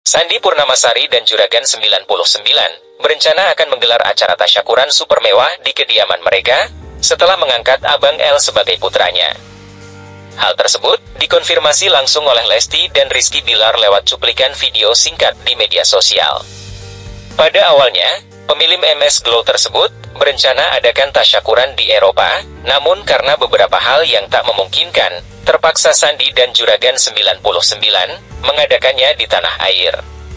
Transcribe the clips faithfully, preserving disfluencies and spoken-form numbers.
Sandi Purnamasari dan Juragan sembilan puluh sembilan berencana akan menggelar acara tasyakuran super mewah di kediaman mereka setelah mengangkat Abang L sebagai putranya. Hal tersebut dikonfirmasi langsung oleh Lesti dan Rizky Bilar lewat cuplikan video singkat di media sosial. Pada awalnya, pemilik M S Glow tersebut berencana adakan tasyakuran di Eropa, namun karena beberapa hal yang tak memungkinkan, terpaksa Sandi dan Juragan sembilan puluh sembilan mengadakannya di tanah air.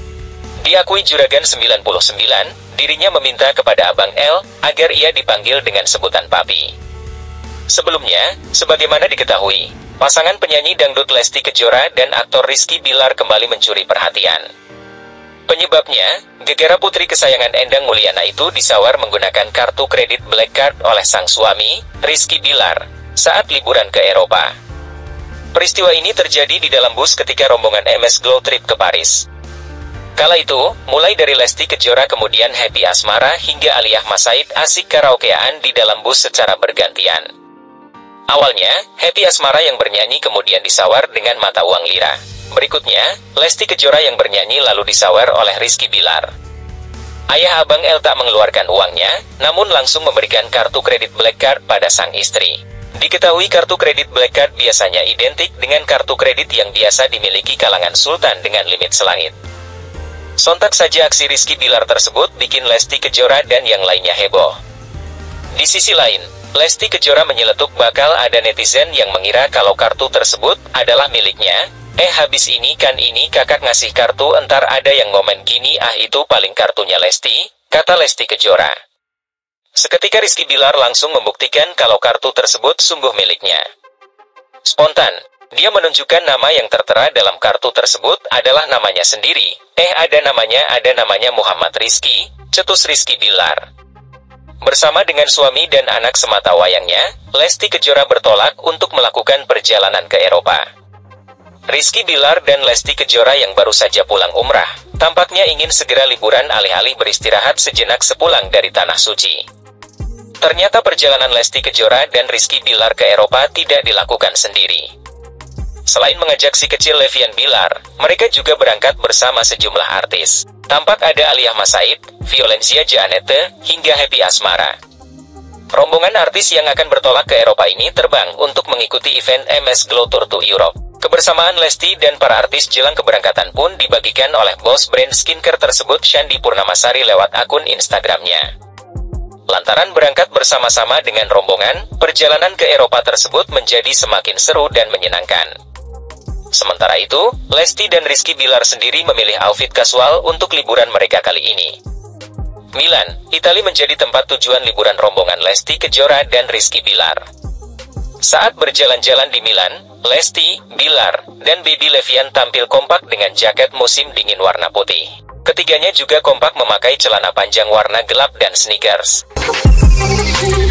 Diakui Juragan sembilan puluh sembilan, dirinya meminta kepada Abang L agar ia dipanggil dengan sebutan Papi. Sebelumnya, sebagaimana diketahui, pasangan penyanyi dangdut Lesti Kejora dan aktor Rizky Bilar kembali mencuri perhatian. Penyebabnya, gegara putri kesayangan Endang Mulyana itu disawar menggunakan kartu kredit Black Card oleh sang suami, Rizky Bilar, saat liburan ke Eropa. Peristiwa ini terjadi di dalam bus ketika rombongan M S Glow trip ke Paris. Kala itu, mulai dari Lesti Kejora kemudian Happy Asmara hingga Aliyah Mas Said asik karaokean di dalam bus secara bergantian. Awalnya, Happy Asmara yang bernyanyi kemudian disawar dengan mata uang lira. Berikutnya, Lesti Kejora yang bernyanyi lalu disawar oleh Rizky Bilar. Ayah Abang L tak mengeluarkan uangnya, namun langsung memberikan kartu kredit Black Card pada sang istri. Diketahui kartu kredit Black Card biasanya identik dengan kartu kredit yang biasa dimiliki kalangan sultan dengan limit selangit. Sontak saja aksi Rizky Bilar tersebut bikin Lesti Kejora dan yang lainnya heboh. Di sisi lain, Lesti Kejora menyeletuk bakal ada netizen yang mengira kalau kartu tersebut adalah miliknya. Eh habis ini kan ini kakak ngasih kartu entar ada yang ngomen gini ah itu paling kartunya Lesti, kata Lesti Kejora. Seketika Rizky Bilar langsung membuktikan kalau kartu tersebut sungguh miliknya. Spontan, dia menunjukkan nama yang tertera dalam kartu tersebut adalah namanya sendiri. Eh ada namanya ada namanya Muhammad Rizky, cetus Rizky Bilar. Bersama dengan suami dan anak semata wayangnya, Lesti Kejora bertolak untuk melakukan perjalanan ke Eropa. Rizky Bilar dan Lesti Kejora yang baru saja pulang umrah, tampaknya ingin segera liburan alih-alih beristirahat sejenak sepulang dari Tanah Suci. Ternyata perjalanan Lesti Kejora dan Rizky Bilar ke Eropa tidak dilakukan sendiri. Selain mengajak si kecil Levian Bilar, mereka juga berangkat bersama sejumlah artis. Tampak ada Aliyah Mas Said, Violencia Janete, hingga Happy Asmara. Rombongan artis yang akan bertolak ke Eropa ini terbang untuk mengikuti event M S Glow Tour to Europe. Kebersamaan Lesti dan para artis jelang keberangkatan pun dibagikan oleh bos brand skincare tersebut Sandi Purnamasari lewat akun Instagramnya. Lantaran berangkat bersama-sama dengan rombongan, perjalanan ke Eropa tersebut menjadi semakin seru dan menyenangkan. Sementara itu, Lesti dan Rizky Bilar sendiri memilih outfit kasual untuk liburan mereka kali ini. Milan, Italia menjadi tempat tujuan liburan rombongan Lesti Kejora dan Rizky Bilar. Saat berjalan-jalan di Milan, Lesti, Bilar, dan Baby Levian tampil kompak dengan jaket musim dingin warna putih. Ketiganya juga kompak memakai celana panjang warna gelap dan sneakers.